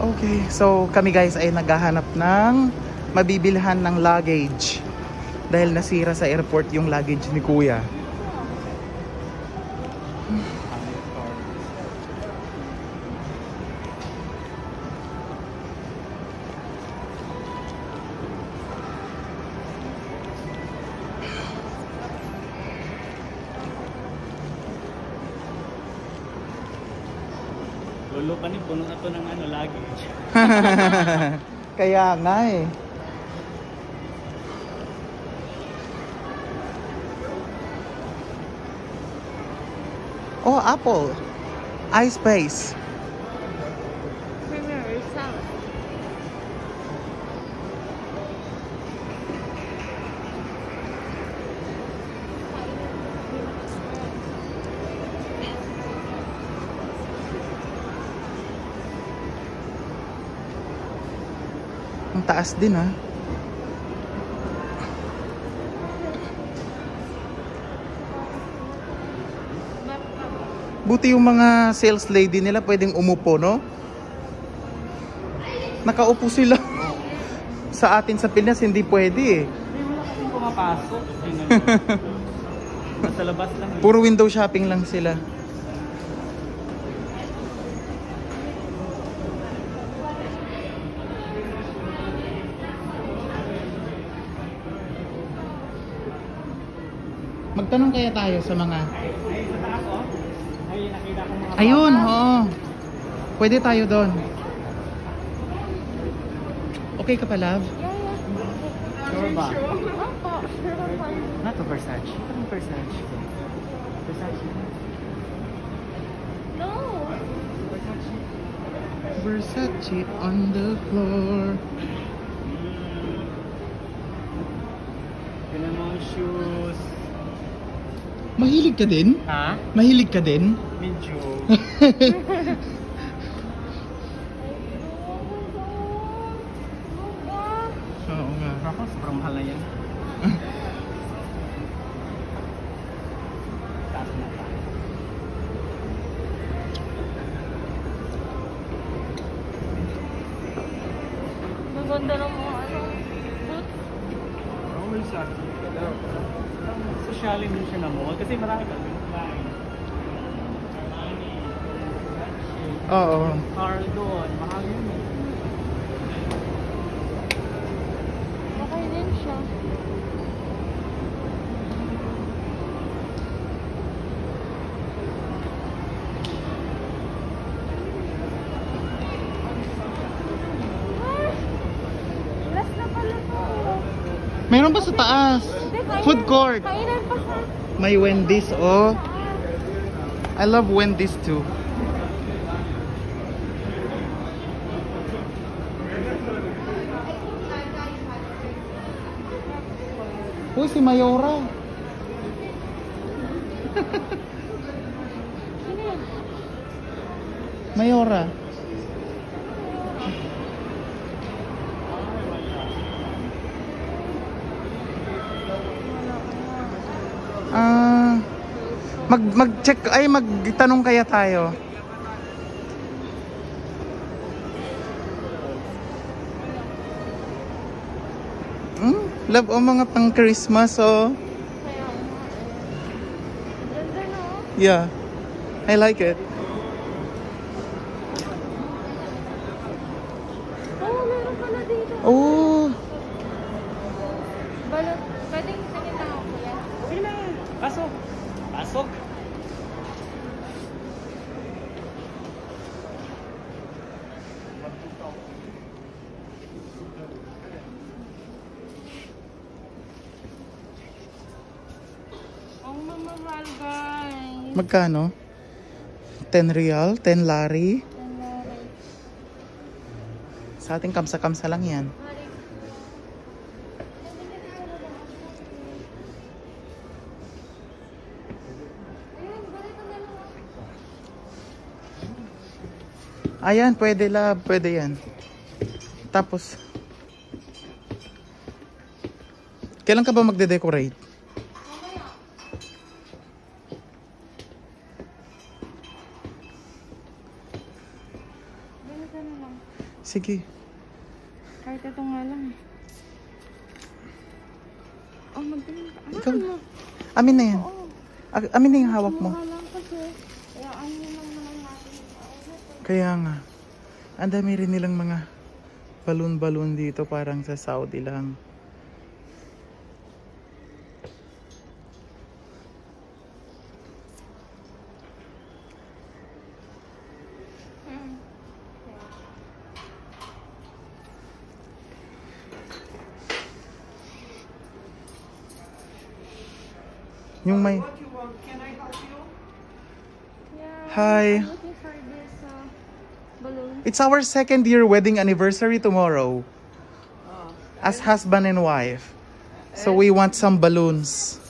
Okay, so kami guys ay naghahanap ng mabibilhan ng luggage dahil nasira sa airport yung luggage ni Kuya. Lolo pa ni puno na to ng luggage. Kaya nga eh. Oh, Apple. iSpace. Premier South. Ang taas din ah. Buti yung mga sales lady nila pwedeng umupo, no? Nakaupo sila. Sa atin sa Pinas hindi pwede eh. Hindi mo na kasing pumapasok. Nasa labas lang. Puro window shopping lang sila. Magtanong kaya tayo sa mga... Ay, sa taas oh. Ay, nakita ko mga... Ayun, oo. Pwede tayo doon. Okay ka pa, love? Sure ba? Opo, sure pa. Not to Versace. Anong Versace? Versace. No. Versace. Versace on the floor. Yun ang mga shoes. Mahilig ka din? Ha? Mahilig ka din? Medyo. Oo nga. Ako, sobrang mahal na yan. Taas na tayo. Maganda lang mga boots. Oh, Versace. Sosyalin din siya na mall kasi marami kang line. Oo. Car doon, mahal yun eh. Okay din siya. Last na pala to. Meron pa sa taas. Food court. Kainan pa sa... May Wendy's, oh. I love Wendy's too. Uy, si Mayora. Sino yan? Mayora. Mag-check ay magtanong kaya tayo. Love o mga pang Christmas oh. Kaya nga. Ganda no? Yeah. I like it. Oh, meron pala dito. Oh. Balot. Pwedeng tingin na ako yan. Sige na. Pasok. Pasok. Ang mamahal guys. Magkano? 10 real? 10 lari? Sa ating kamsa-kamsa lang yan. Ayan, pwede love. Pwede yan. Tapos, kailan ka ba magde-decorate? Sige. Kahit ito nga lang. Oh, magtingin ka. Ikaw. Ano? Amin na yan. Oo. Amin na yung hawak mo. Mura lang kasi. Kaya ano lang naman natin. Kaya nga. Ang dami rin nilang mga balloon-balloon dito. Parang sa Saudi lang. Yung may... What you want? Can I help you? Yeah. Hi. I'm looking for this balloon. It's our 2nd year wedding anniversary tomorrow. Oh. As husband and wife. So we want some balloons.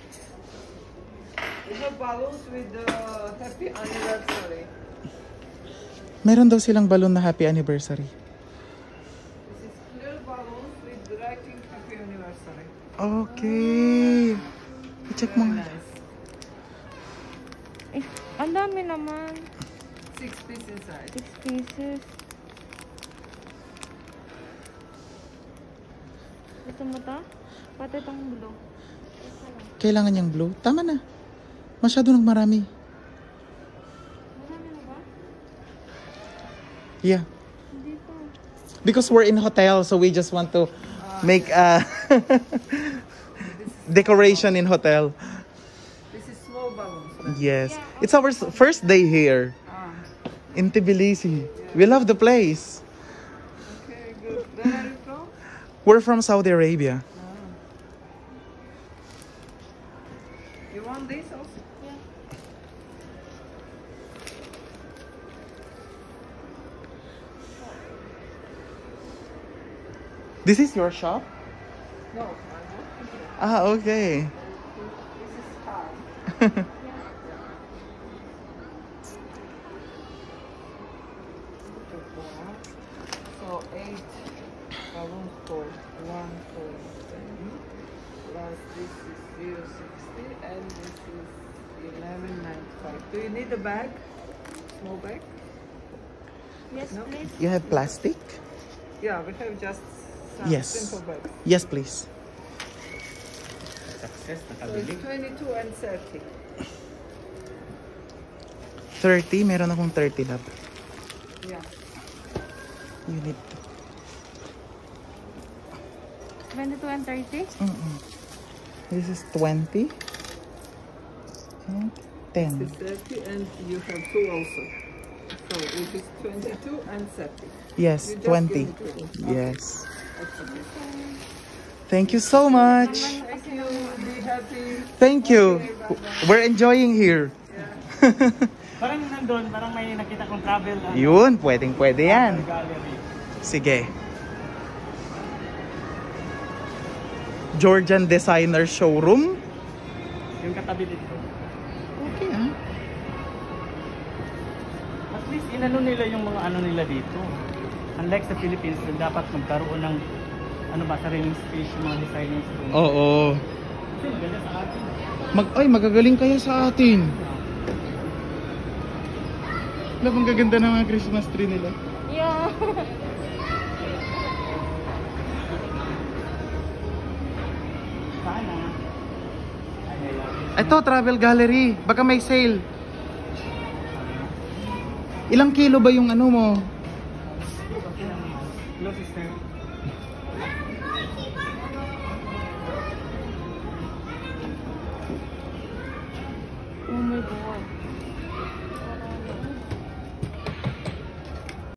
We have balloons with the happy anniversary. Meron daw silang balloon na happy anniversary. This is clear balloons with writing happy anniversary. Okay. I-check mo Very nga. nice. Eh, ang dami naman. 6 pieces inside. 6 pieces. Gusto mo to? Pati itong blue. Kailangan niyang blue. Tama na. Masyado nang marami. Marami na ba? Yeah. Hindi pa. Because we're in hotel, so we just want to make a decoration in hotel. This is small balloons. Yes. It's our first day here in Tbilisi. We love the place. Okay, good. Where are you from? We're from Saudi Arabia. You want this also? Yeah. This is your shop? No, I'm not. Ah, okay. This is hard. So 8 balloons for 1 for 10 plus this is 0.60 and this is 11.95. Do you need a bag? Small bag? Yes, No? please. You have plastic? Yeah, we have just some Yes. simple bags. Yes, please. So it's 22 and 30. 30? Meron akong 30 lab. Yeah. You need to. 22 and 30? This is 20. And 10. This is 30 and you have 2 also. So it is 22 and 30. Yes, You just 20. give it to me. Yes. That's okay. Thank you so much. Thank you. Be happy. Thank you. We're enjoying here. Parang nandun, parang may nakita kong travel Yun, pwede yan. gallery. Sige. Georgian Designer Showroom. Yung katabi dito. Okay ah. At least inano nila yung mga ano nila dito. Unlike sa Philippines, dapat magkaroon ng ano ba, sariling space yung mga designers doon. Oo. Kasi maganda sa atin. Magagaling kayo sa atin. Alam, ang gaganda ng mga Christmas tree nila. Yeah. Sana. Ito, travel gallery. Baka may sale. Ilang kilo ba yung ano mo? Hello, sister. Oh my God.